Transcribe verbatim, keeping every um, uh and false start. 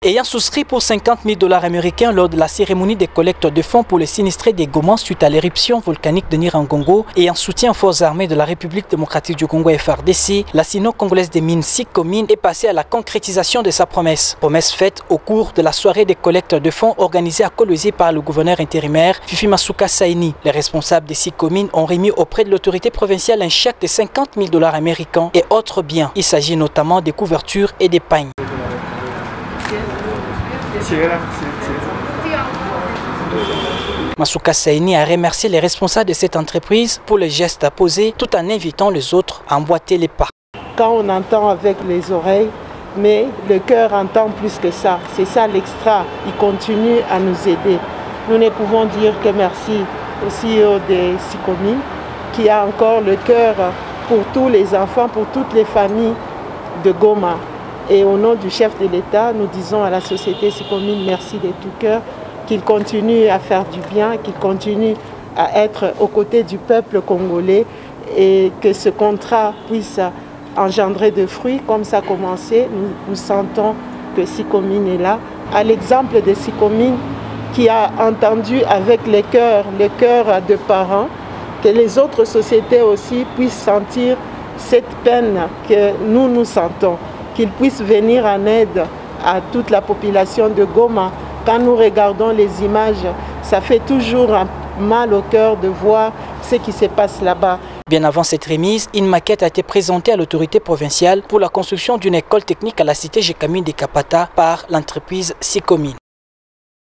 Ayant souscrit pour cinquante mille dollars américains lors de la cérémonie des collectes de fonds pour les sinistrés des Goma suite à l'éruption volcanique de Nyiragongo et en soutien aux forces armées de la République démocratique du Congo F R D C, la sino-congolaise des mines SICOMINE est passée à la concrétisation de sa promesse. Promesse faite au cours de la soirée des collectes de fonds organisée à Kolwezi par le gouverneur intérimaire Fifi Masuka Saini. Les responsables des SICOMINE ont remis auprès de l'autorité provinciale un chèque de cinquante mille dollars américains et autres biens. Il s'agit notamment des couvertures et des pagnes. Masuka Saini a remercié les responsables de cette entreprise pour les gestes posés tout en invitant les autres à emboîter les pas. Quand on entend avec les oreilles, mais le cœur entend plus que ça. C'est ça l'extra. Il continue à nous aider. Nous ne pouvons dire que merci au C E O des SICOMINE qui a encore le cœur pour tous les enfants, pour toutes les familles de Goma. Et au nom du chef de l'État, nous disons à la société SICOMINE merci de tout cœur, qu'il continue à faire du bien, qu'il continue à être aux côtés du peuple congolais et que ce contrat puisse engendrer de fruits comme ça a commencé. Nous, nous sentons que SICOMINE est là. À l'exemple de SICOMINE qui a entendu avec les cœurs, les cœurs de parents, que les autres sociétés aussi puissent sentir cette peine que nous nous sentons, qu'ils puissent venir en aide à toute la population de Goma. Quand nous regardons les images, ça fait toujours mal au cœur de voir ce qui se passe là-bas. Bien avant cette remise, une maquette a été présentée à l'autorité provinciale pour la construction d'une école technique à la cité Gécamine de Kapata par l'entreprise SICOMINE.